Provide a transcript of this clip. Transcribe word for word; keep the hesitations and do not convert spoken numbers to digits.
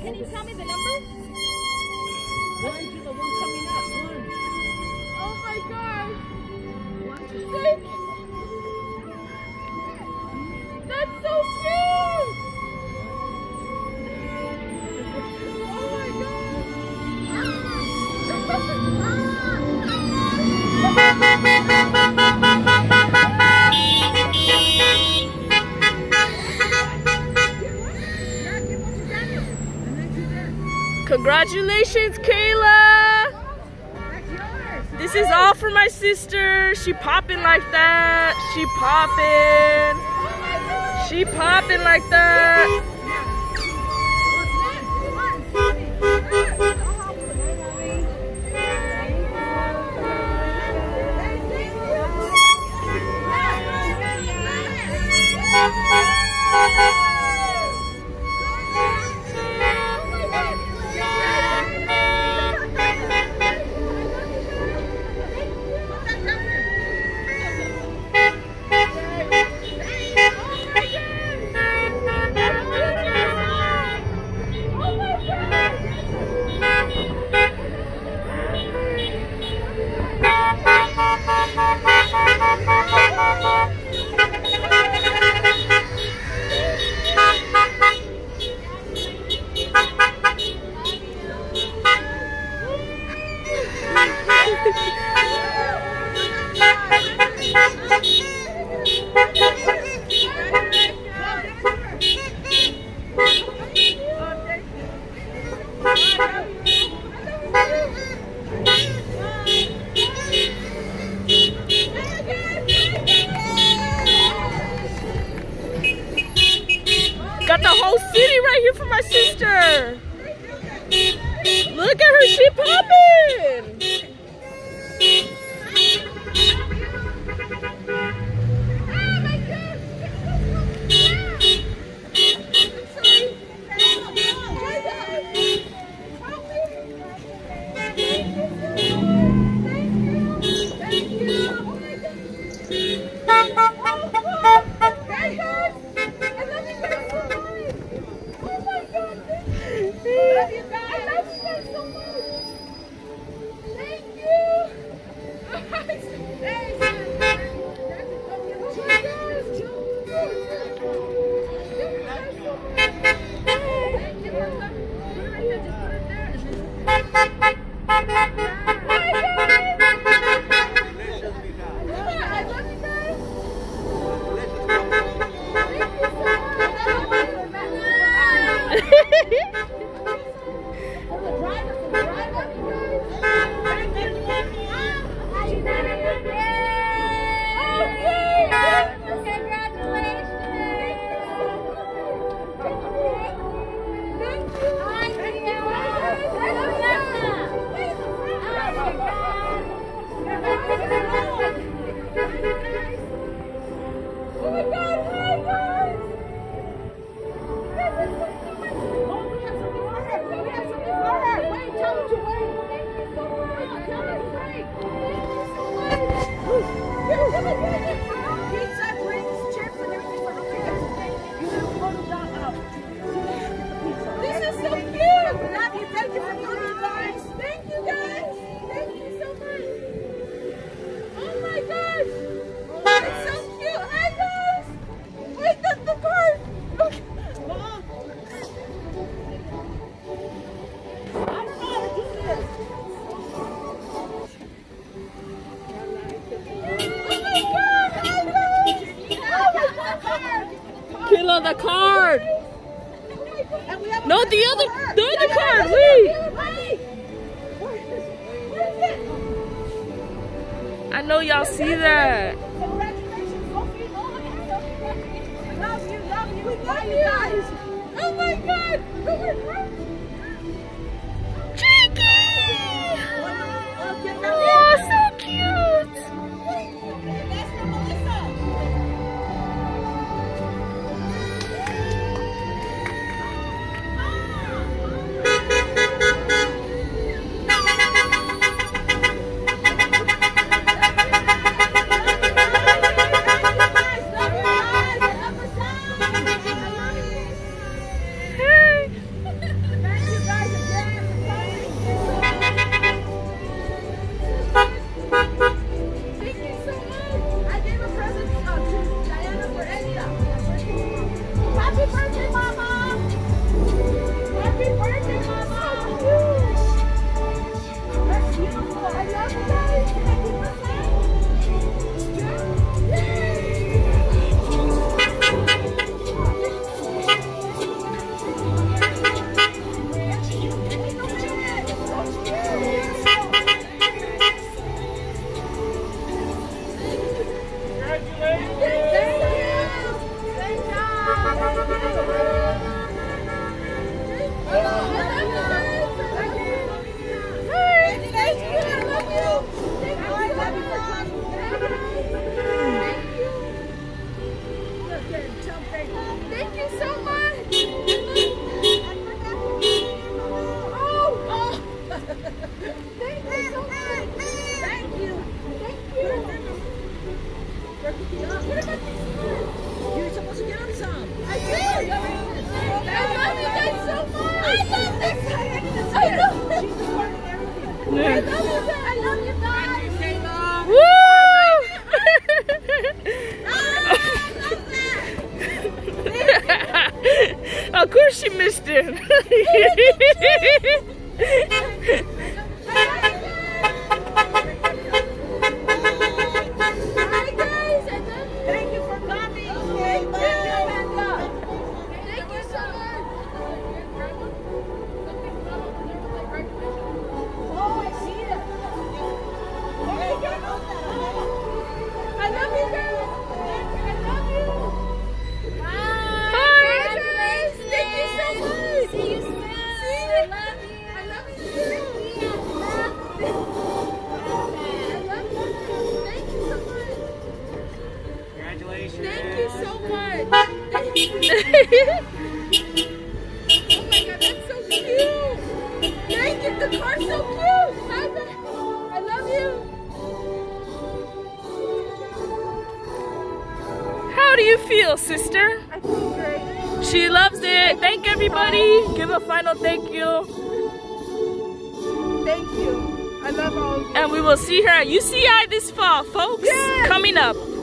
Can you tell me the numbers? One to the one coming up. One. Oh my gosh. One, two, six. That's so cute. Oh my Congratulations, Kayla! This is all for my sister. She popping like that. She popping. She popping like that. Got the whole city right here for my sister. Look at her, she popping. Kayla, the card. No, the other, the other card. Wait. I know y'all see that. Love you, love you, love you guys. Oh my God. Cheeky. Oh, so cute. That's from Melissa. birthday, Mama! Happy birthday, Mama! That's beautiful. I love you guys. Can I keep my sign? Thank you so much. Oh, oh. Thank you so much. Thank you. Thank you. You're supposed to get him some. I did. I love you guys so much. I love this. I love this. She's supporting everything. I love you guys. I love you guys. Woo! Of course she missed it. Hi guys, I love you. Thank you for coming. Thank you, Amanda. Thank you so much. Oh, I see it. I love you guys. I love you. Thank you so much. See you soon. See you. I love you. I love you too. I love you. Thank you so much. Congratulations. Thank you so much. Oh my God, that's so cute. Thank you. The car's so cute. Bye bye. I love you. How do you feel, sister? I feel great. She loves it. Thank everybody. Give a final thank you. Thank you. I love all of you. And we will see her at U C I this fall, folks. Yes. Coming up.